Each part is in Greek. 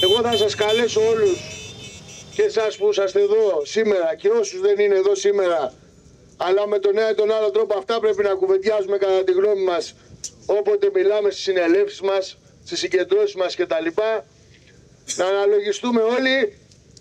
Εγώ θα σας καλέσω όλους και εσάς που είσαστε εδώ σήμερα και όσους δεν είναι εδώ σήμερα, αλλά με τον ένα ή τον άλλο τρόπο αυτά πρέπει να κουβεντιάζουμε κατά τη γνώμη μας όποτε μιλάμε στις συνελεύσεις μας, στις συγκεντρώσεις μας κτλ. Να αναλογιστούμε όλοι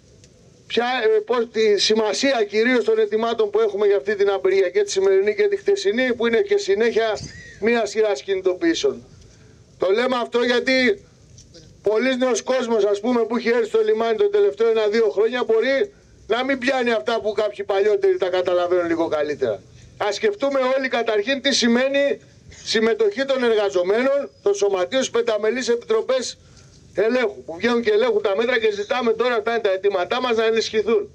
τη σημασία κυρίως των ετοιμάτων που έχουμε για αυτή την απεργία, και τη σημερινή και τη χτεσινή, που είναι και συνέχεια μία σειρά κινητοποιήσεων. Το λέμε αυτό γιατί πολλοί νέος κόσμος, ας πούμε, που έχει έρθει στο λιμάνι το τελευταίο 1-2 χρόνια μπορεί να μην πιάνει αυτά που κάποιοι παλιότεροι τα καταλαβαίνουν λίγο καλύτερα. Ας σκεφτούμε όλοι καταρχήν τι σημαίνει συμμετοχή των εργαζομένων, των σωματείων στις πενταμελείς επιτροπές ελέγχου, που βγαίνουν και ελέγχουν τα μέτρα, και ζητάμε τώρα αυτά είναι τα αιτήματά μας να ενισχυθούν.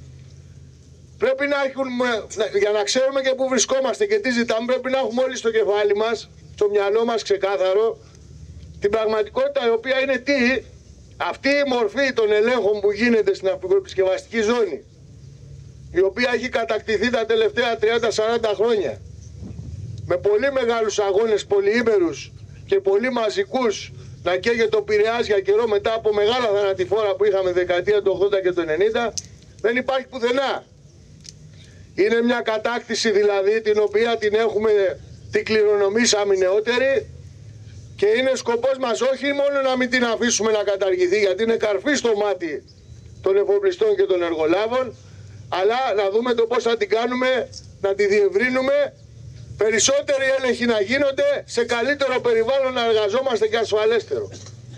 Πρέπει να έχουμε, για να ξέρουμε και πού βρισκόμαστε και τι ζητάμε, πρέπει να έχουμε όλοι στο κεφάλι μας, στο μυαλό μας ξεκάθαρο, την πραγματικότητα, η οποία είναι τι, αυτή η μορφή των ελέγχων που γίνεται στην αυπηγοεπισκευαστική ζώνη, η οποία έχει κατακτηθεί τα τελευταία 30-40 χρόνια, με πολύ μεγάλους αγώνες πολυήμερους και πολύ μαζικούς, να καίγεται ο Πειραιάς για καιρό μετά από μεγάλα θανατηφόρα που είχαμε δεκαετία του 80 και του 90, δεν υπάρχει πουθενά. Είναι μια κατάκτηση δηλαδή την οποία την έχουμε, την κληρονομήσαμε νεότερη, και είναι σκοπός μας όχι μόνο να μην την αφήσουμε να καταργηθεί, γιατί είναι καρφί στο μάτι των εφοπλιστών και των εργολάβων, αλλά να δούμε το πώς θα την κάνουμε, να τη διευρύνουμε, περισσότεροι έλεγχοι να γίνονται, σε καλύτερο περιβάλλον να εργαζόμαστε και ασφαλέστερο.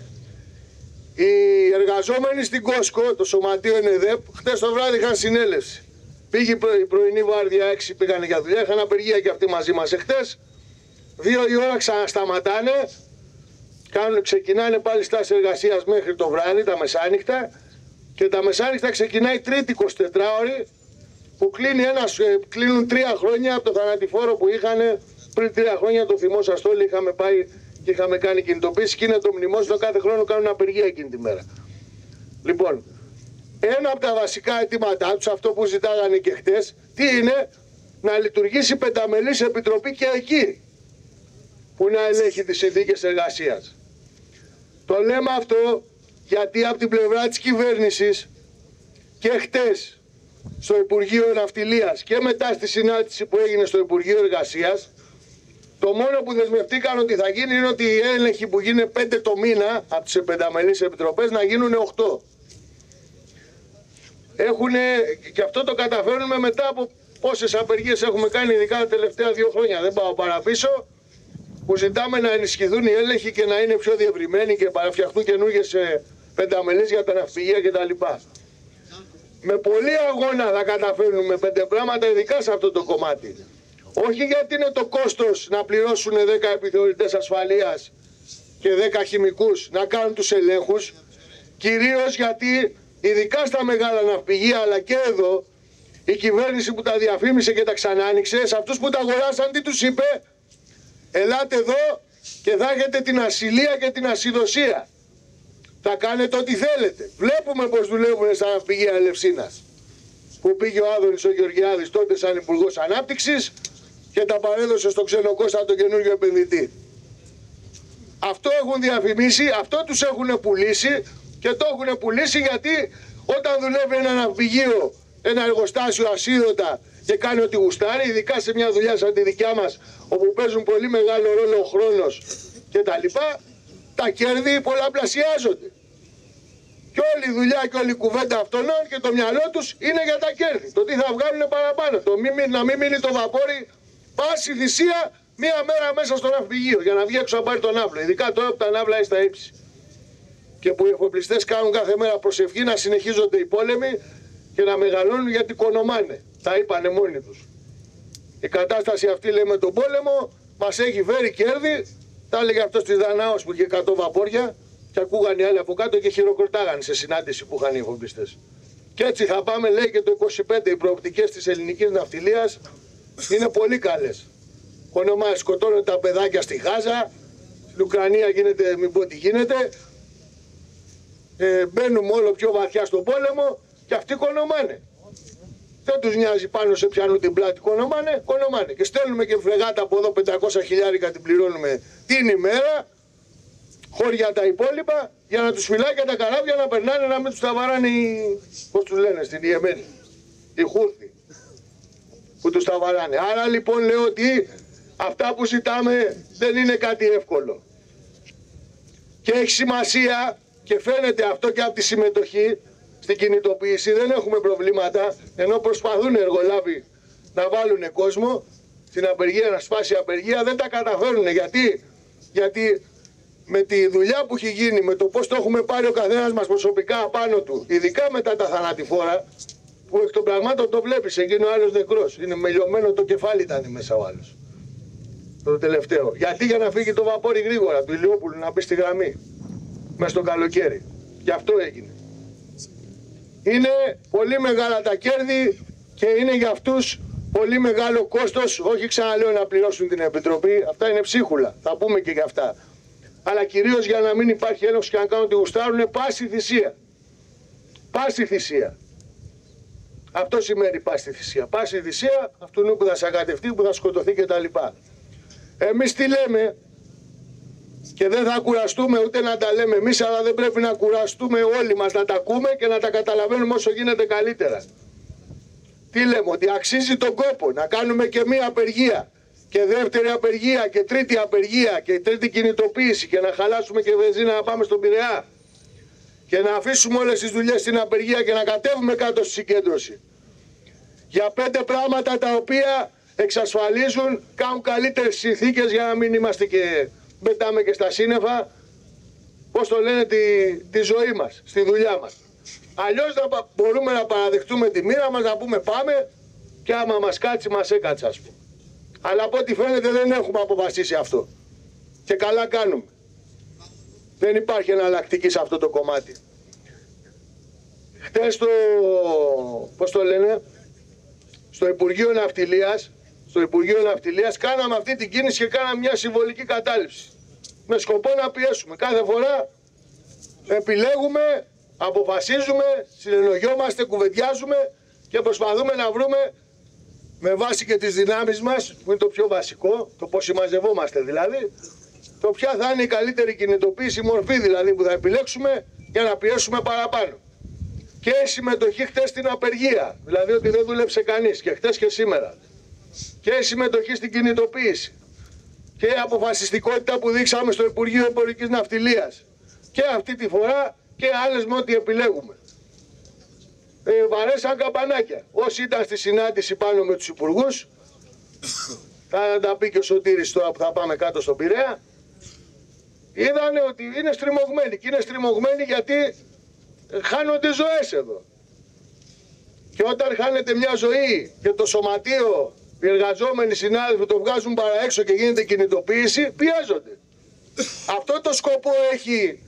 Οι εργαζόμενοι στην Κόσκο, το σωματείο ΕΝΕΔΕΠ, χτες το βράδυ είχαν συνέλευση. Πήγε η πρωινή βάρδια, 6 πήγανε για δουλειά, είχαν απεργία και αυτοί μαζί μας εχθές. 2 η ώρα ξανασταματάνε, ξεκινάνε πάλι στάση εργασίας μέχρι το βράδυ, τα μεσάνυχτα, και τα μεσάνυχτα ξεκινάει τρίτη 24ωρη, που κλείνουν 3 χρόνια από το θανατηφόρο που είχαν πριν 3 χρόνια, το θυμόσαστε όλοι, είχαμε πάει και είχαμε κάνει κινητοποίηση, και είναι το μνημόσυνο, κάθε χρόνο κάνουν απεργία εκείνη τη μέρα. Λοιπόν, ένα από τα βασικά αιτήματά τους, αυτό που ζητάγανε και χτες, τι είναι? Να λειτουργήσει πενταμελής επιτροπή και εκεί που να ελέγχει τις συνθήκες εργασίας. Το λέμε αυτό γιατί από την πλευρά της κυβέρνησης και χτες στο Υπουργείο Ναυτιλίας και μετά στη συνάντηση που έγινε στο Υπουργείο Εργασίας, το μόνο που δεσμευτήκαν ότι θα γίνει είναι ότι οι έλεγχοι που γίνουν 5 το μήνα από τις πενταμελείς επιτροπές να γίνουν 8. Και αυτό το καταφέρνουμε μετά από πόσες απεργίες έχουμε κάνει, ειδικά τα τελευταία 2 χρόνια. Δεν πάω παραπίσω, που ζητάμε να ενισχυθούν οι έλεγχοι και να είναι πιο διευρυμένοι και παραφτιαχτούν καινούργιες πενταμελείς για τα ναυπηγεία κτλ. Με πολλή αγώνα θα καταφέρνουμε 5 πράγματα, ειδικά σε αυτό το κομμάτι. Όχι γιατί είναι το κόστος να πληρώσουν 10 επιθεωρητές ασφαλείας και 10 χημικούς να κάνουν τους ελέγχους, κυρίως γιατί ειδικά στα μεγάλα ναυπηγεία, αλλά και εδώ, η κυβέρνηση που τα διαφήμισε και τα ξανά άνοιξε, σε αυτούς που τα αγοράσαν τι τους είπε? Ελάτε εδώ και θα έχετε την ασυλία και την ασυδοσία. Θα κάνετε ό,τι θέλετε. Βλέπουμε πως δουλεύουν στα ναυπηγεία Ελευσίνας, που πήγε ο Άδωνης ο Γεωργιάδης τότε σαν Υπουργός Ανάπτυξης και τα παρέδωσε στο Ξενοκώστα τον καινούργιο επενδυτή. Αυτό έχουν διαφημίσει, αυτό τους έχουν πουλήσει, και το έχουν πουλήσει γιατί όταν δουλεύει ένα ναυπηγείο, ένα εργοστάσιο ασίδωτα και κάνει ό,τι γουστάρει, ειδικά σε μια δουλειά σαν τη δικιά μας, όπου παίζουν πολύ μεγάλο ρόλο ο χρόνος και τα λοιπά, τα κέρδη πολλαπλασιάζονται. Και όλη η δουλειά και όλη η κουβέντα αυτών και το μυαλό τους είναι για τα κέρδη. Το τι θα βγάλουν παραπάνω. Να μην μείνει το βαπόρι πάση θυσία μία μέρα μέσα στο ναυπηγείο για να βγει έξω να πάρει τον ναύλο. Ειδικά τώρα που τα ναύλα είναι στα ύψη. Και που οι εφοπλιστές κάνουν κάθε μέρα προσευχή να συνεχίζονται οι πόλεμοι και να μεγαλώνουν, γιατί κονομάνε. Τα είπανε μόνοι τους. Η κατάσταση αυτή, λέει, με τον πόλεμο μας έχει φέρει κέρδη. Τα έλεγε αυτό στη Δανάος που είχε 100 βαπόρια και ακούγανε οι άλλοι από κάτω και χειροκροτάγανε σε συνάντηση που είχαν οι εφοπλιστές. Και έτσι θα πάμε, λέει, και το 25. Οι προοπτικές της ελληνικής ναυτιλίας είναι πολύ καλές. Ονομάζει, σκοτώνουν τα παιδάκια στη Γάζα, στην Ουκρανία γίνεται, μην πω τι γίνεται. Μπαίνουμε όλο πιο βαθιά στον πόλεμο και αυτοί κονομάνε. Δεν τους νοιάζει πάνω σε πιάνουν την πλάτη, κονομάνε. Και στέλνουμε και φρεγάτα από εδώ, 500 χιλιάρικα την πληρώνουμε την ημέρα, χώρια τα υπόλοιπα, για να τους φυλάει και τα καράβια να περνάνε, να μην τους τα βαράνε πώς τους λένε στην Ιεμένη, οι Χούθοι που τους τα βαράνε. Άρα λοιπόν λέω ότι αυτά που ζητάμε δεν είναι κάτι εύκολο. Και έχει σημασία και φαίνεται αυτό και από τη συμμετοχή στην κινητοποίηση. Δεν έχουμε προβλήματα, ενώ προσπαθούν οι εργολάβοι να βάλουν κόσμο στην απεργία, να σπάσει η απεργία, δεν τα καταφέρουν. Γιατί με τη δουλειά που έχει γίνει, με το πώς το έχουμε πάρει ο καθένας μας προσωπικά απάνω του, ειδικά μετά τα θανατηφόρα, που εκ των πραγμάτων το βλέπεις, εκείνο ο άλλος νεκρός, είναι μελιωμένο το κεφάλι ήταν μέσα ο άλλος. Το τελευταίο. Γιατί για να φύγει το βαπόρι γρήγορα του Ηλιόπουλου να μπει στη γραμμή μέσα στο καλοκαίρι. Γι' αυτό έγινε. Είναι πολύ μεγάλα τα κέρδη και είναι για αυτούς πολύ μεγάλο κόστος. Όχι, ξαναλέω, να πληρώσουν την Επιτροπή. Αυτά είναι ψίχουλα. Θα πούμε και για αυτά. Αλλά κυρίως για να μην υπάρχει έλεγχος και να κάνουν ό,τι γουστάρουν, πάση θυσία. Πάση θυσία. Αυτό σημαίνει πάση θυσία. Πάση θυσία αυτού που θα σακατευτεί, που θα σκοτωθεί κτλ. Εμείς τι λέμε, και δεν θα κουραστούμε ούτε να τα λέμε εμείς, αλλά δεν πρέπει να κουραστούμε όλοι μας να τα ακούμε και να τα καταλαβαίνουμε όσο γίνεται καλύτερα. Τι λέμε, ότι αξίζει τον κόπο να κάνουμε και μία απεργία και δεύτερη απεργία και τρίτη απεργία και τρίτη κινητοποίηση και να χαλάσουμε και βενζίνα να πάμε στον Πειραιά και να αφήσουμε όλες τις δουλειές στην απεργία και να κατέβουμε κάτω στη συγκέντρωση. Για 5 πράγματα τα οποία εξασφαλίζουν, κάνουν καλύτερες συνθήκες για να μην είμαστε και πετάμε και στα σύννεφα, πώς το λένε, τη ζωή μας, στη δουλειά μας. Αλλιώς μπορούμε να παραδεχτούμε τη μοίρα μας, να πούμε πάμε και άμα μας κάτσει μας έκατσε, ας πούμε. Αλλά από ό,τι φαίνεται δεν έχουμε αποφασίσει αυτό. Και καλά κάνουμε. Δεν υπάρχει εναλλακτική σε αυτό το κομμάτι. Χτες πώς το λένε, στο Υπουργείο Ναυτιλίας κάναμε αυτή την κίνηση και κάναμε μια συμβολική κατάληψη. Με σκοπό να πιέσουμε. Κάθε φορά επιλέγουμε, αποφασίζουμε, συνεννοιόμαστε, κουβεντιάζουμε και προσπαθούμε να βρούμε με βάση και τις δυνάμεις μας, που είναι το πιο βασικό, το πώς συμμαζευόμαστε δηλαδή, το ποια θα είναι η καλύτερη κινητοποίηση μορφή δηλαδή που θα επιλέξουμε για να πιέσουμε παραπάνω. Και η συμμετοχή χτες στην απεργία, δηλαδή ότι δεν δούλεψε κανείς και χτες και σήμερα. Και η συμμετοχή στην κινητοποίηση. Και η αποφασιστικότητα που δείξαμε στο Υπουργείο Εμπορικής Ναυτιλίας. Και αυτή τη φορά και άλλες με ό,τι επιλέγουμε. Βαρέσαν καπανάκια. Όσοι ήταν στη συνάντηση πάνω με τους υπουργούς, θα τα πει και ο Σωτήρης τώρα που θα πάμε κάτω στον Πειραιά, είδανε ότι είναι στριμωγμένοι. Και είναι στριμωγμένοι γιατί χάνονται ζωές εδώ. Και όταν χάνεται μια ζωή και το σωματείο, οι εργαζόμενοι συνάδελφοι το βγάζουν παρά έξω και γίνεται κινητοποίηση, πιέζονται. Αυτό το σκοπό έχει.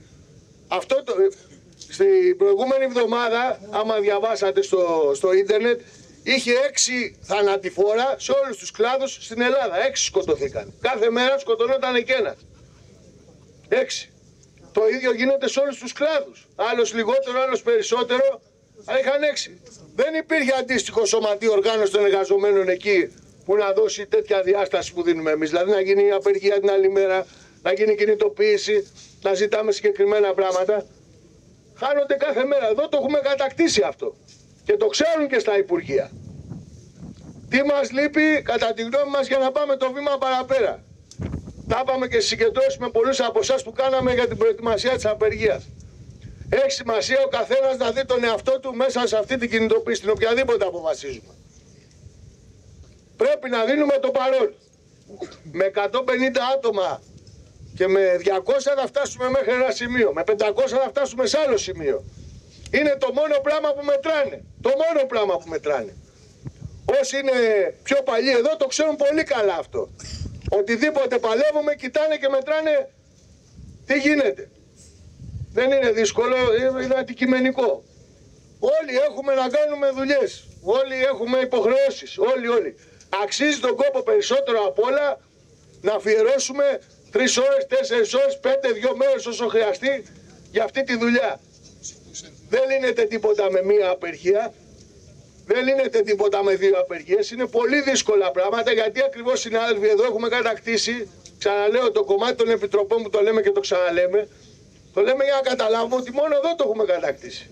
Στην προηγούμενη εβδομάδα, άμα διαβάσατε στο ίντερνετ, είχε 6 θανατηφόρα σε όλους τους κλάδους στην Ελλάδα. 6 σκοτωθήκαν. Κάθε μέρα σκοτωνόταν και ένας. 6. Το ίδιο γίνεται σε όλους τους κλάδους. Άλλος λιγότερο, άλλος περισσότερο, αλλά είχαν 6. Δεν υπήρχε αντίστοιχο σωματείο οργάνωση των εργαζομένων εκεί που να δώσει τέτοια διάσταση που δίνουμε εμείς. Δηλαδή να γίνει απεργία την άλλη μέρα, να γίνει κινητοποίηση, να ζητάμε συγκεκριμένα πράγματα. Χάνονται κάθε μέρα. Εδώ το έχουμε κατακτήσει αυτό. Και το ξέρουν και στα Υπουργεία. Τι μας λείπει, κατά τη γνώμη μας, για να πάμε το βήμα παραπέρα. Τα είπαμε και στις συγκεντρώσεις με πολλούς από εσάς που κάναμε για την προετοιμασία της απεργίας. Έχει σημασία ο καθένας να δει τον εαυτό του μέσα σε αυτή την κινητοποίηση, την οποιαδήποτε αποφασίζουμε. Πρέπει να δίνουμε το παρόν. Με 150 άτομα και με 200 θα φτάσουμε μέχρι ένα σημείο. Με 500 θα φτάσουμε σε άλλο σημείο. Είναι το μόνο πράγμα που μετράνε. Το μόνο πράγμα που μετράνε. Όσοι είναι πιο παλιοί εδώ το ξέρουν πολύ καλά αυτό. Οτιδήποτε παλεύουμε κοιτάνε και μετράνε τι γίνεται. Δεν είναι δύσκολο, είναι αντικειμενικό. Όλοι έχουμε να κάνουμε δουλειές. Όλοι έχουμε υποχρεώσεις. Όλοι. Αξίζει τον κόπο περισσότερο απ' όλα να αφιερώσουμε 3 ώρες, 4 ώρες, 5, 2 μέρες όσο χρειαστεί για αυτή τη δουλειά. Δεν λύνεται τίποτα με μία απεργία. Δεν λύνεται τίποτα με 2 απεργίες. Είναι πολύ δύσκολα πράγματα γιατί ακριβώς, συνάδελφοι, εδώ έχουμε κατακτήσει, ξαναλέω, το κομμάτι των επιτροπών που το λέμε και το ξαναλέμε, Το λέμε για να καταλάβουμε ότι μόνο εδώ το έχουμε κατακτήσει.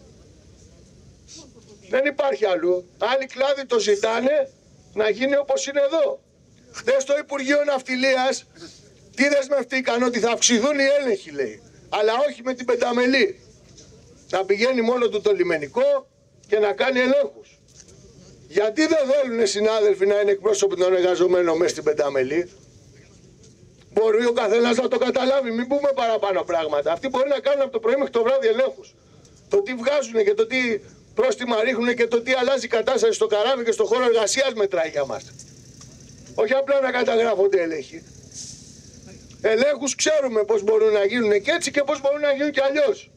Δεν υπάρχει αλλού. Άλλοι κλάδοι το ζητάνε να γίνει όπως είναι εδώ. Χθες στο Υπουργείο Ναυτιλίας τι δεσμευτήκαν? Ότι θα αυξηθούν οι έλεγχοι, λέει. Αλλά όχι με την πενταμελή. Να πηγαίνει μόνο του το λιμενικό και να κάνει ελέγχους. Γιατί δεν θέλουν συνάδελφοι να είναι εκπρόσωποι των εργαζομένων μέσα στην πενταμελή? Μπορεί ο καθένας να το καταλάβει, μην πούμε παραπάνω πράγματα. Αυτοί μπορεί να κάνουν από το πρωί μέχρι το βράδυ ελέγχους. Το τι βγάζουν και το τι πρόστιμα ρίχνουν και το τι αλλάζει η κατάσταση στο καράβι και στο χώρο εργασίας μετράει για μας. Όχι απλά να καταγράφονται έλεγχοι. Ελέγχους ξέρουμε πώς μπορούν να γίνουν και έτσι και πώς μπορούν να γίνουν και αλλιώς.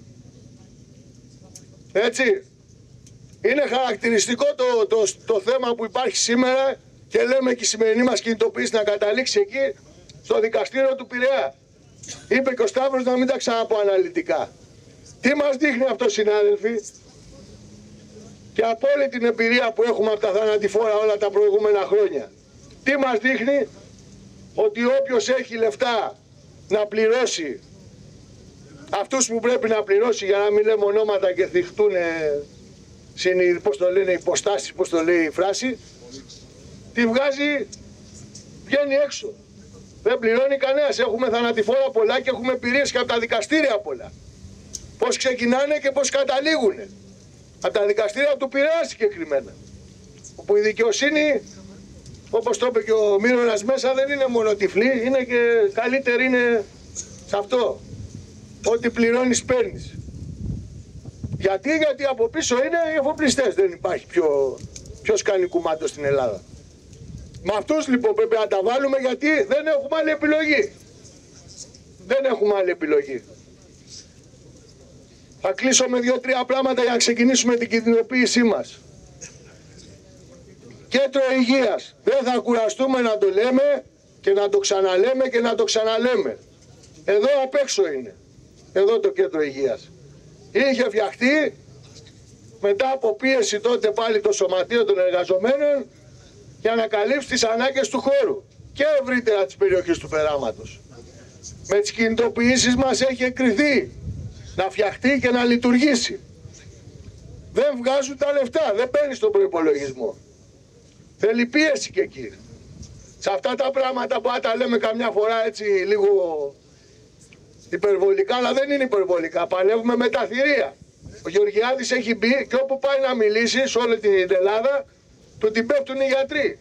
Έτσι. Είναι χαρακτηριστικό το θέμα που υπάρχει σήμερα και λέμε και η σημερινή μας κινητοποίηση να καταλήξει εκεί στο δικαστήριο του Πειραιά. Είπε και ο Σταύρος να μην τα ξαναπώ αναλυτικά. Τι μας δείχνει αυτό, συνάδελφοι? Και από όλη την εμπειρία που έχουμε από τα θανατηφόρα όλα τα προηγούμενα χρόνια. Τι μας δείχνει? Ότι όποιος έχει λεφτά να πληρώσει αυτούς που πρέπει να πληρώσει, για να μην λέμε ονόματα και θυχτούν πώς το λένε, υποστάσεις, πώς το λέει η φράση, τη βγάζει, βγαίνει έξω. Δεν πληρώνει κανένας. Έχουμε θανατηφόρα πολλά και έχουμε εμπειρίες και από τα δικαστήρια πολλά. Πώς ξεκινάνε και πώς καταλήγουν. Από τα δικαστήρια του Πειραιά συγκεκριμένα. Όπου η δικαιοσύνη, όπως το είπε και ο Μύρονας μέσα, δεν είναι μόνο τυφλή, είναι και καλύτερη είναι σε αυτό. Ό,τι πληρώνεις παίρνεις. Γιατί από πίσω είναι οι εφοπλιστές. Δεν υπάρχει ποιος κάνει κουμάντο στην Ελλάδα. Με αυτούς λοιπόν πρέπει να τα βάλουμε, γιατί δεν έχουμε άλλη επιλογή. Δεν έχουμε άλλη επιλογή. Θα κλείσω με 2-3 πράγματα για να ξεκινήσουμε την κινητοποίησή μας. Κέντρο υγείας. Δεν θα κουραστούμε να το λέμε και να το ξαναλέμε και να το ξαναλέμε. Εδώ απ' έξω είναι. Εδώ το κέντρο υγείας. Είχε φτιαχτεί μετά από πίεση τότε πάλι το Σωματείο των Εργαζομένων για να καλύψει τις ανάγκες του χώρου και ευρύτερα της περιοχής του Περάματος. Με τις κινητοποιήσεις μας έχει εκκριθεί να φτιαχτεί και να λειτουργήσει. Δεν βγάζουν τα λεφτά, δεν παίρνει στον προϋπολογισμό. Θέλει πίεση και εκεί. Σε αυτά τα πράγματα που τα λέμε καμιά φορά έτσι λίγο υπερβολικά, αλλά δεν είναι υπερβολικά. Παλεύουμε με τα θηρία. Ο Γεωργιάδης έχει μπει και όπου πάει να μιλήσει σε όλη την Ελλάδα, του την πέφτουν οι γιατροί.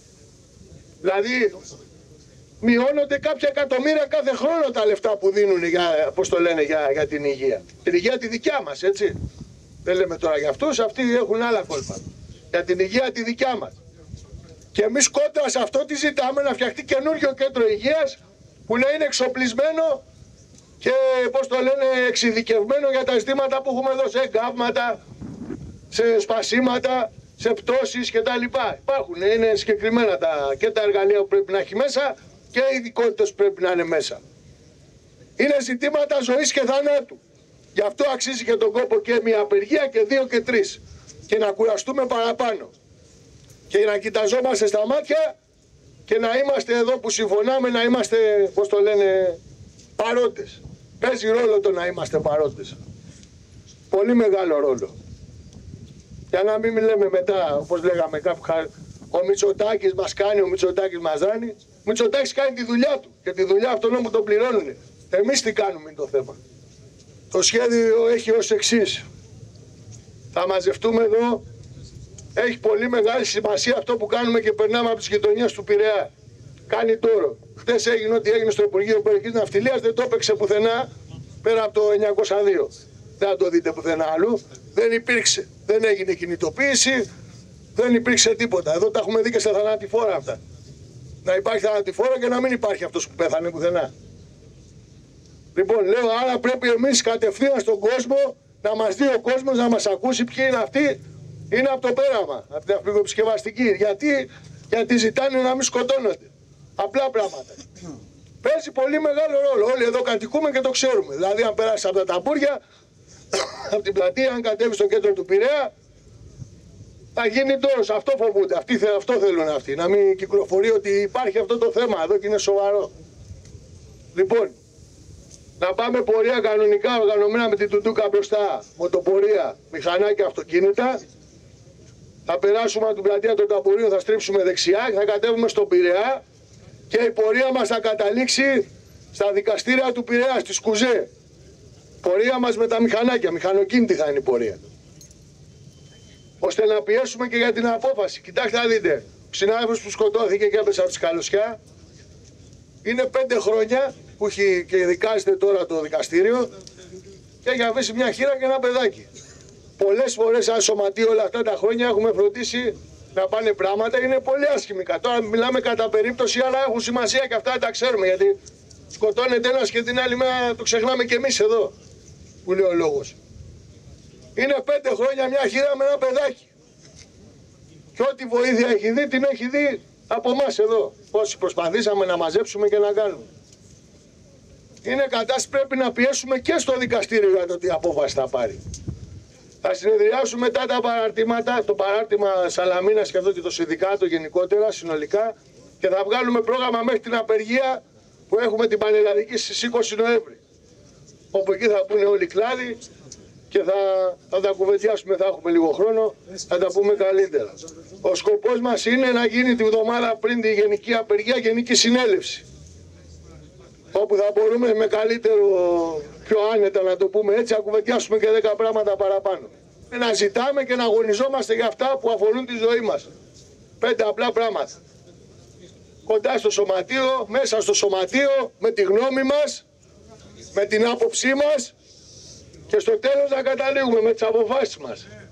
Δηλαδή, μειώνονται κάποια εκατομμύρια κάθε χρόνο τα λεφτά που δίνουν για, πώς το λένε, για την υγεία. Την υγεία τη δικιά μας, έτσι. Δεν λέμε τώρα για αυτούς, αυτοί έχουν άλλα κόλπα. Για την υγεία τη δικιά μας. Και εμείς κόντρα σε αυτό τι ζητάμε? Να φτιαχτεί καινούριο κέντρο υγείας που να είναι εξοπλισμένο και πώς το λένε, εξειδικευμένο για τα ζητήματα που έχουμε εδώ, σε εγκάβματα, σε σπασίματα, σε πτώσεις κτλ. Υπάρχουν, είναι συγκεκριμένα και τα εργαλεία που πρέπει να έχει μέσα και οι ειδικότητες που πρέπει να είναι μέσα. Είναι ζητήματα ζωής και θανάτου. Γι' αυτό αξίζει και τον κόπο και μια απεργία και 2 και 3. Και να κουραστούμε παραπάνω. Και να κοιταζόμαστε στα μάτια και να είμαστε εδώ που συμφωνάμε, να είμαστε, πώς το λένε, παρόντες. Παίζει ρόλο το να είμαστε παρόντες. Πολύ μεγάλο ρόλο. Για να μην λέμε μετά, όπως λέγαμε κάποιοι, ο Μητσοτάκης μας κάνει, ο Μητσοτάκης μας δάνει. Ο Μητσοτάκης κάνει τη δουλειά του και τη δουλειά αυτών που τον πληρώνουν. Εμείς τι κάνουμε είναι το θέμα. Το σχέδιο έχει ως εξής. Θα μαζευτούμε εδώ. Έχει πολύ μεγάλη σημασία αυτό που κάνουμε και περνάμε από τις γειτονιές του Πειραιά. Κάνει τώρα. Χτες έγινε ό,τι έγινε στο Υπουργείο Περιοχής Ναυτιλίας, δεν το έπαιξε πουθενά πέρα από το 902. Δεν θα το δείτε πουθενά αλλού. Δεν υπήρξε. Δεν έγινε κινητοποίηση, δεν υπήρξε τίποτα. Εδώ τα έχουμε δει και στα θανατηφόρα αυτά. Να υπάρχει θανατηφόρα και να μην υπάρχει αυτός που πέθανε πουθενά. Λοιπόν, λέω, άρα πρέπει εμείς κατευθείαν στον κόσμο να μας δει ο κόσμος, να μας ακούσει ποιοι είναι αυτοί. Είναι από το πέραμα, από την αυπηγοεπισκευαστική. Γιατί ζητάνε να μην σκοτώνονται. Απλά πράγματα. Παίζει πολύ μεγάλο ρόλο. Όλοι εδώ κατοικούμε και το ξέρουμε. Δηλαδή, αν περάσει από τα ταμπούρια, από την πλατεία, αν κατέβει στο κέντρο του Πειραιά, θα γίνει τόρος. Αυτό φοβούνται. Αυτό θέλουν αυτοί. Να μην κυκλοφορεί ότι υπάρχει αυτό το θέμα εδώ και είναι σοβαρό. Λοιπόν, Να πάμε πορεία κανονικά, οργανωμένα με την τουντούκα μπροστά, μοτοπορία, μηχανάκια, αυτοκίνητα. Θα περάσουμε από την πλατεία των Ταμπορίων, θα στρίψουμε δεξιά και θα κατέβουμε στον Πειραιά και η πορεία μας θα καταλήξει στα δικαστήρια του Πειραιά, στη Σκουζέ. Πορεία μας με τα μηχανάκια, μηχανοκίνητη θα είναι η πορεία. Ώστε να πιέσουμε και για την απόφαση. Κοιτάξτε να δείτε, ο συνάδελφος που σκοτώθηκε και έπεσε από τη Σκαλωσιά, είναι 5 χρόνια που έχει και δικάζεται τώρα το δικαστήριο και έχει αφήσει μια χείρα και ένα παιδάκι. Πολλές φορές σαν σωματείο όλα αυτά τα χρόνια έχουμε φροντίσει να πάνε πράγματα, είναι πολύ άσχημοι. Τώρα μιλάμε κατά περίπτωση, αλλά έχουν σημασία και αυτά τα ξέρουμε, γιατί σκοτώνεται ένας και την άλλη μέρα το ξεχνάμε και εμείς εδώ, που λέει ο λόγος. Είναι 5 χρόνια μια χείρα με ένα παιδάκι. Και ό,τι βοήθεια έχει δει, την έχει δει από εμάς εδώ. Όσοι προσπαθήσαμε να μαζέψουμε και να κάνουμε. Είναι κατάσταση, πρέπει να πιέσουμε και στο δικαστήριο για το τι απόφαση θα πάρει. Θα συνεδριάσουμε μετά τα παραρτήματα, το παράρτημα Σαλαμίνας και αυτό και το συνδικάτο γενικότερα, συνολικά, και θα βγάλουμε πρόγραμμα μέχρι την απεργία που έχουμε την πανελλαδική στις 20 Νοέμβρη. Όπου εκεί θα πούνε όλοι οι κλάδοι και θα τα κουβεντιάσουμε, θα έχουμε λίγο χρόνο, θα τα πούμε καλύτερα. Ο σκοπός μας είναι να γίνει τη βδομάδα πριν τη γενική απεργία, γενική συνέλευση. Όπου θα μπορούμε με καλύτερο, πιο άνετα να το πούμε έτσι, να κουβεντιάσουμε και 10 πράγματα παραπάνω. Να ζητάμε και να αγωνιζόμαστε για αυτά που αφορούν τη ζωή μας. 5 απλά πράγματα. Κοντά στο σωματείο, μέσα στο σωματείο, με τη γνώμη μας, με την άποψή μας και στο τέλος να καταλήγουμε με τις αποφάσεις μας.